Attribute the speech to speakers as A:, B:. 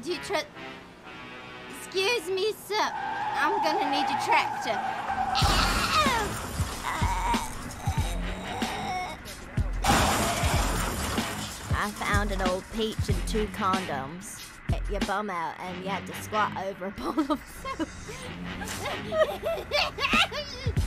A: Do you trust... Excuse me, sir. I'm gonna need your tractor. I found an old peach and 2 condoms. Get your bum out and you had to squat over a bowl of soup.